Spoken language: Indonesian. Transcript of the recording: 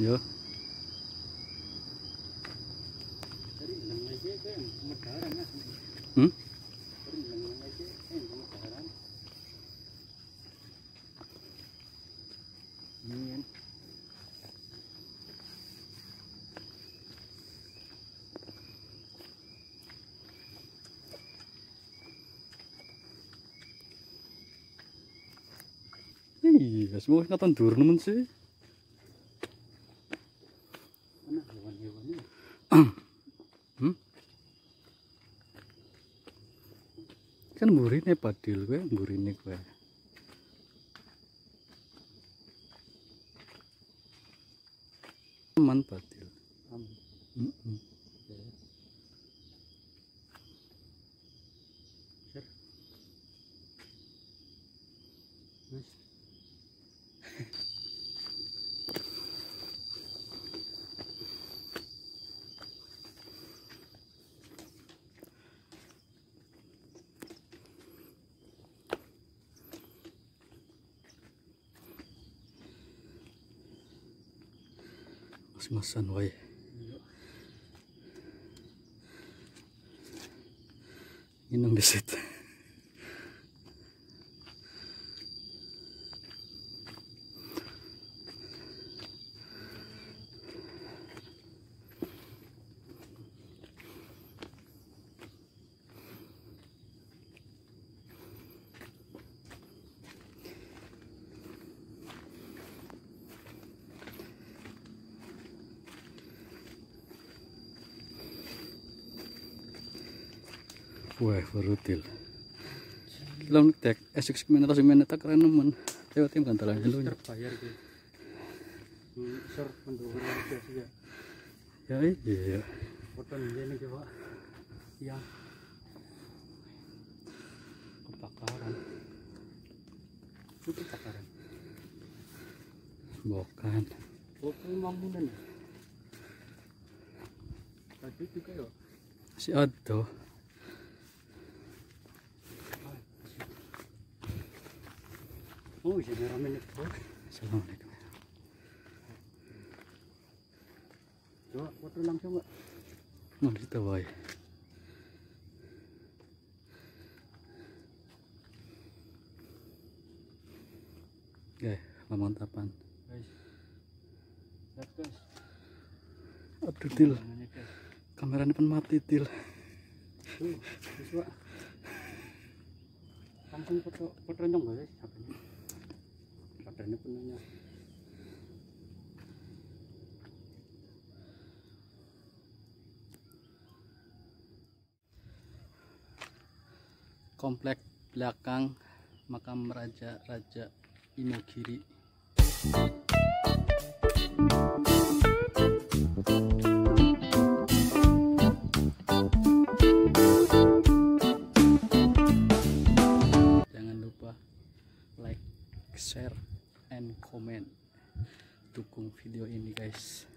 Yo. Hmm? Iya, semua katon dur nemen sih. Kan mburine padil kowe, mburine kowe. Aman padil. Heeh. Mas-masan wae. Inung disit. Wah, berutil. Kalau tek esek semen tak keren nemen. Lewat tim kantoran dulu. Terbayar gitu. Ser mendukung ya. Ya iya. Foto ini coba. Ya. Kebakaran. Itu kebakaran. Bukan. Foto bangunan. Tadi juga ya. Si ada. Oh, jadi rame nih. Assalamualaikum. Coba foto langsung Mbak. Mau kita wae. Pemantapan. Guys. Lihat guys. Aduh til. Kameranya pen mati til. Tuh, Pak. Langsung foto nyong guys, HP-nya. Badannya penuhnya. Komplek belakang makam Raja Imogiri. Jangan lupa like, share, and comment. Dukung video ini guys.